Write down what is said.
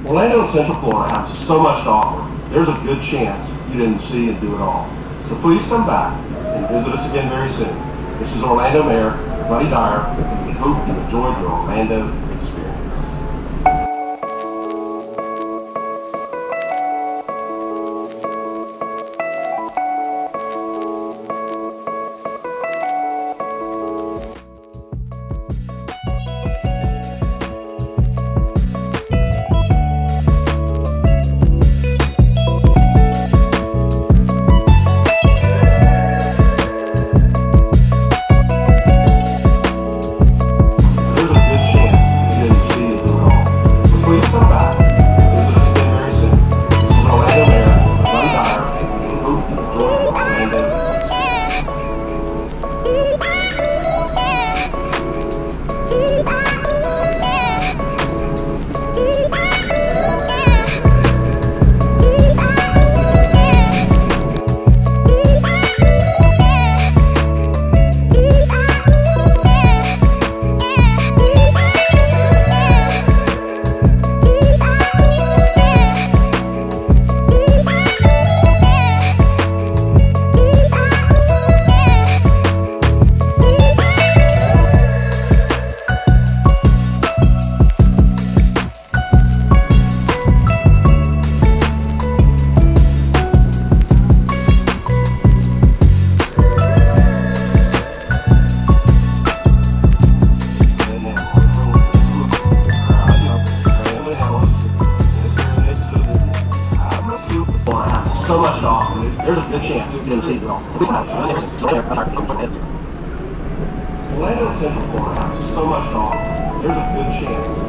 Orlando and Central Florida have so much to offer. There's a good chance you didn't see and do it all. So please come back and visit us again very soon. This is Orlando Mayor Dyer, and we hope you enjoyed your Orlando experience. So much to offer. There's a good chance you didn't see it all. Orlando and Central Florida have so much to offer. There's a good chance